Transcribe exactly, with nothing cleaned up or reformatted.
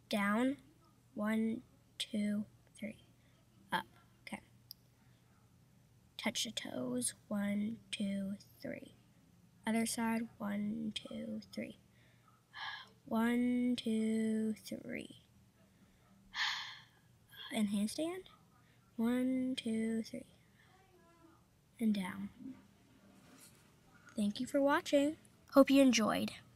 down, one, two, three, up, okay. Touch the toes, one, two, three. Other side, one, two, three. One, two, three. And handstand, one, two, three. And down. Thank you for watching. Hope you enjoyed.